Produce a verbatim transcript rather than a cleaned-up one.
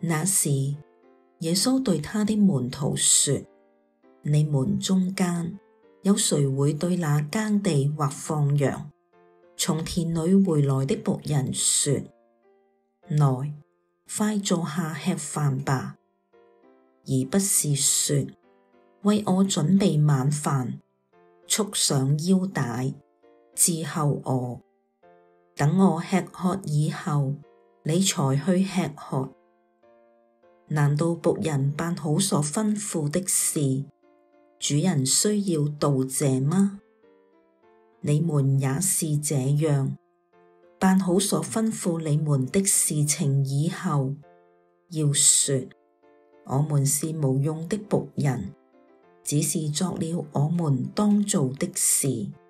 那時，耶穌對他的門徒說：你們中間有誰會對那耕地或放羊，從田裏回來的僕人說：來，快坐下吃飯吧，而不是說：為我準備晚飯，束上腰帶，伺候我，等我吃喝以後，你才去吃喝。難道僕人辦好所吩咐的事，主人需要道謝嗎？你們也是這樣，辦好所吩咐你們的事情以後，要說：我們是無用的僕人，只是作了我們當做的事。